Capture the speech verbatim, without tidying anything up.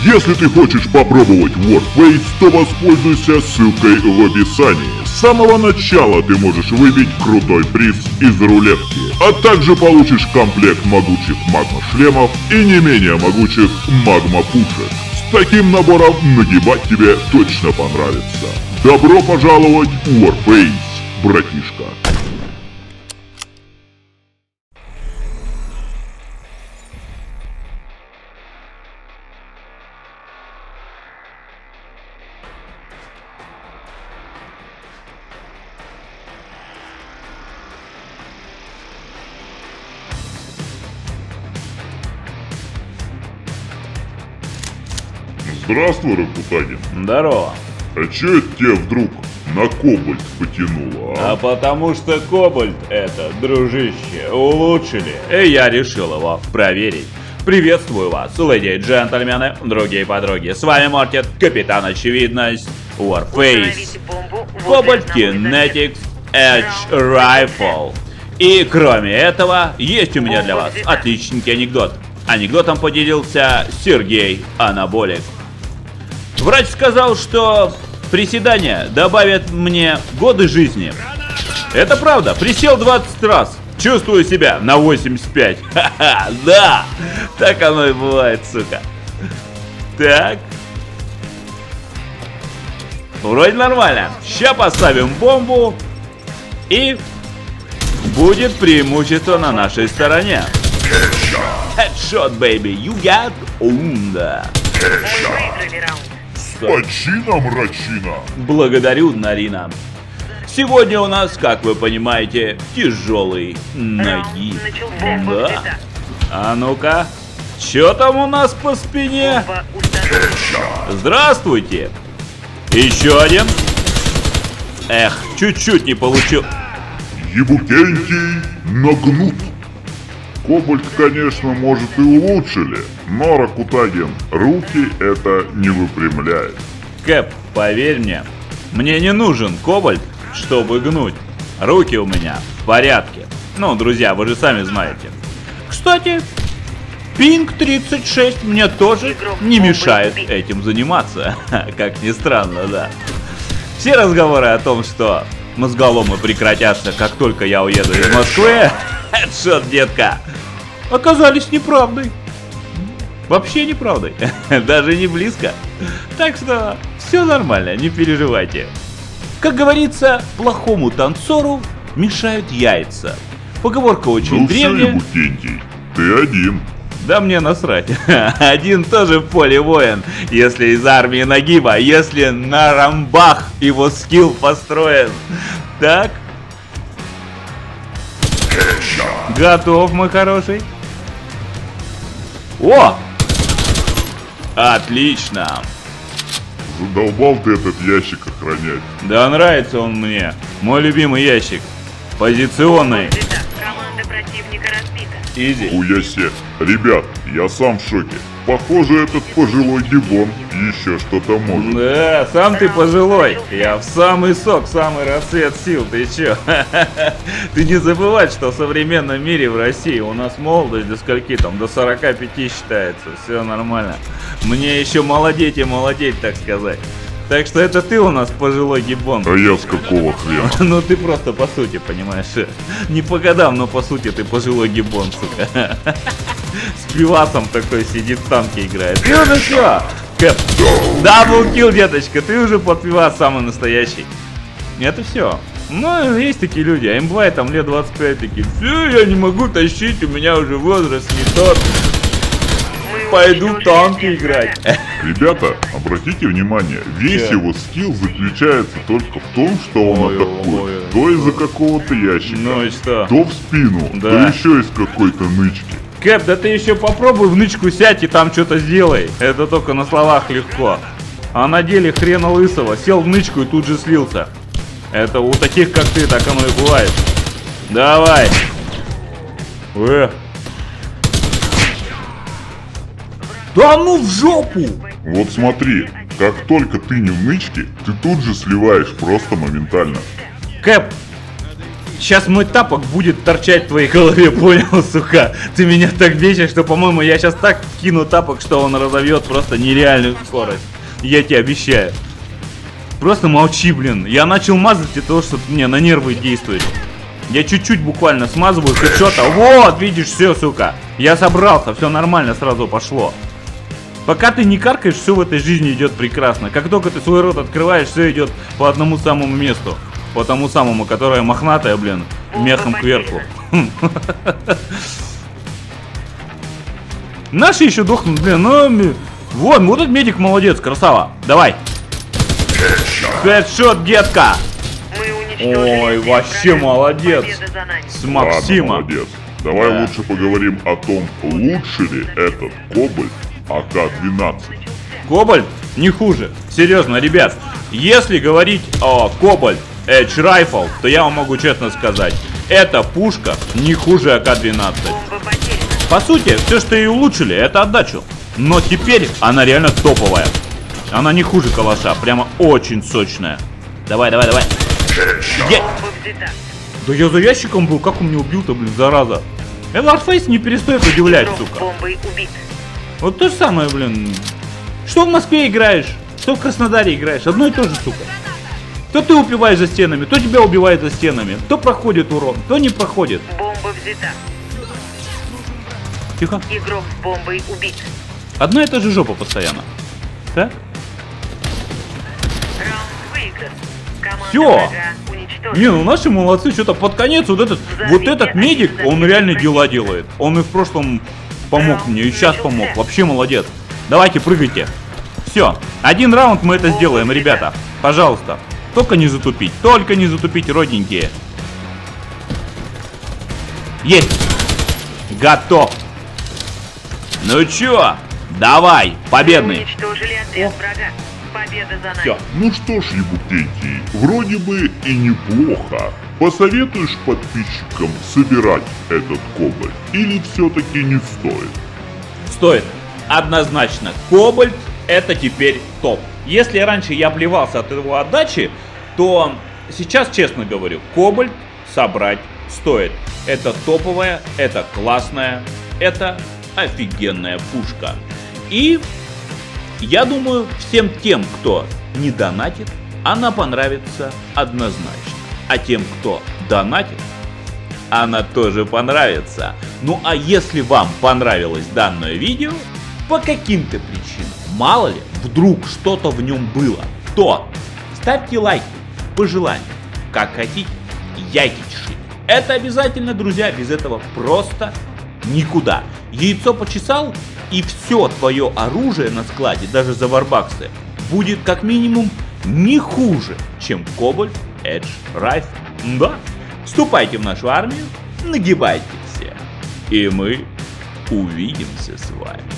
Если ты хочешь попробовать Warface, то воспользуйся ссылкой в описании. С самого начала ты можешь выбить крутой приз из рулетки, а также получишь комплект могучих магма-шлемов и не менее могучих магма-пушек. С таким набором нагибать тебе точно понравится. Добро пожаловать в Warface, братишка. Здравствуй, Ракутагин. Здорово. А чё это тебя вдруг на кобальт потянуло, а? А потому что кобальт это, дружище, улучшили, и я решил его проверить. Приветствую вас, леди и джентльмены, другие подруги. С вами Мортит, Капитан Очевидность, Warface, Cobalt Kinetics Edge Rifle. И кроме этого, есть у меня для вас отличненький анекдот. Анекдотом поделился Сергей Анаболик. Врач сказал, что приседания добавят мне годы жизни. Это правда, присел двадцать раз, чувствую себя на восемьдесят пять. Ха-ха, да, так оно и бывает, сука. Так. Вроде нормально. Ща поставим бомбу, и будет преимущество на нашей стороне. Headshot, baby, you got owned. Почина, мрачина. Благодарю, Нарина. Сегодня у нас, как вы понимаете, тяжелый нагиб. Да. А ну-ка, что там у нас по спине? Здравствуйте. Еще один. Эх, чуть-чуть не получил. Ебукенький нагнут. Кобальт, конечно, может и улучшили, но, Ракутагин, руки это не выпрямляет. Кэп, поверь мне, мне не нужен кобальт, чтобы гнуть. Руки у меня в порядке. Ну, друзья, вы же сами знаете. Кстати, пинг тридцать шесть мне тоже не мешает этим заниматься. Как ни странно, да. Все разговоры о том, что мозголомы прекратятся, как только я уеду из Москвы, хедшот, детка, оказались неправдой. Вообще неправдой. Даже не близко. Так что все нормально, не переживайте. Как говорится, плохому танцору мешают яйца. Поговорка очень ну древняя. Ну все, Ебукентий, ты один. Да мне насрать. Один тоже в поле воин. Если из армии нагиба, если на рамбах его скилл построен. Так. Готов, мой хороший. О! Отлично. Задолбал ты этот ящик охранять. Да нравится он мне. Мой любимый ящик. Позиционный. Команда противника разбита. Изи. Хуясе. Ребят, я сам в шоке. Похоже, этот пожилой гибон еще что-то может. Да, сам ты пожилой. Я в самый сок, самый расцвет сил. Ты че? Ты не забывай, что в современном мире в России у нас молодость до скольки там? До сорока пяти считается. Все нормально. Мне еще молодеть и молодеть, так сказать. Так что это ты у нас пожилой гибон. А я с какого хрена? Ну ты просто по сути, понимаешь. Не по годам, но по сути ты пожилой гибон, сука. С пивасом такой сидит, в танке играет. Ты уже все. Кэп. Даблкил, деточка, ты уже под пивас самый настоящий. Это все. Ну, есть такие люди, а им бывает там лет двадцать пять такие. Все, я не могу тащить, у меня уже возраст не тот. Пойду танки играть. Ребята, обратите внимание, весь Че? его скилл заключается только в том, что он Ой, атакует. ой, То ой. из-за какого-то ящика, Ну и что? то в спину, Да. то еще из какой-то нычки. Кэп, да ты еще попробуй в нычку сядь и там что-то сделай. Это только на словах легко. А на деле хрена лысого. Сел в нычку и тут же слился. Это у таких, как ты, так оно и бывает. Давай. Эх. Да ну в жопу! Вот смотри, как только ты не в нычке, ты тут же сливаешь просто моментально. Кэп, Сейчас мой тапок будет торчать в твоей голове, понял, сука? Ты меня так бесишь, что, по-моему, я сейчас так кину тапок, что он разовьет просто нереальную скорость. Я тебе обещаю. Просто молчи, блин. Я начал мазать из-за того, что мне на нервы действует. Я чуть-чуть буквально смазываю хедшота. Вот, видишь, все, сука. Я собрался, все нормально сразу пошло. Пока ты не каркаешь, все в этой жизни идет прекрасно. Как только ты свой рот открываешь, все идет по одному самому месту. По тому самому, которое мохнатое, блин, мехом кверху. Наши еще дохнут, блин, ну... Вот, вот этот медик молодец, красава. Давай. Хедшот, детка. Ой, вообще молодец. С Максима. Ладно, молодец. Давай Да. лучше поговорим о том, лучше ли этот Кобальт А К двенадцать. Кобальт не хуже. Серьезно, ребят, если говорить о Кобальт Edge Rifle, то я вам могу честно сказать, эта пушка не хуже А К двенадцать. По сути, все, что и улучшили, это отдачу. Но теперь она реально топовая. Она не хуже калаша, прямо очень сочная. Давай, давай, давай. Е- Да я за ящиком был, как он меня убил-то, блин, зараза. Warface не перестает удивлять, сука. Бомбой убит. Вот то же самое, блин. Что в Москве играешь, что в Краснодаре играешь, одно и то же, сука. То ты убиваешь за стенами, то тебя убивает за стенами, то проходит урон, то не проходит. Бомба взята. Тихо. Игрок с бомбой убит. Одна и та же жопа постоянно. Так? Раунд выигран. Команда Всё. врага уничтожена. Не, ну наши молодцы, что-то под конец вот этот, вот этот медик, он реально дела делает. Он и в прошлом помог мне, и сейчас помог. Вообще молодец. Давайте, прыгайте. Все, один раунд мы это сделаем, ребята. Пожалуйста. Только не затупить, только не затупить, родненькие. Есть. Готов. Ну чё, давай, победный. Уничтожили отряд врага. Победа за нами. Все. Ну что ж, Ебутейки, вроде бы и неплохо. Посоветуешь подписчикам собирать этот Кобальт или все-таки не стоит? Стоит. Однозначно. Кобальт это теперь топ. Если раньше я плевался от его отдачи, то сейчас, честно говорю, Кобальт собрать стоит. Это топовая, это классная, это офигенная пушка. И я думаю, всем тем, кто не донатит, она понравится однозначно. А тем, кто донатит, она тоже понравится. Ну а если вам понравилось данное видео, по каким-то причинам, мало ли, вдруг что-то в нем было, то ставьте лайки по желанию, как хотите, яйки чешите. Это обязательно, друзья, без этого просто никуда. Яйцо почесал, и все твое оружие на складе, даже за варбаксы, будет как минимум не хуже, чем Cobalt Edge Rifle. Да, вступайте в нашу армию, нагибайте все, и мы увидимся с вами.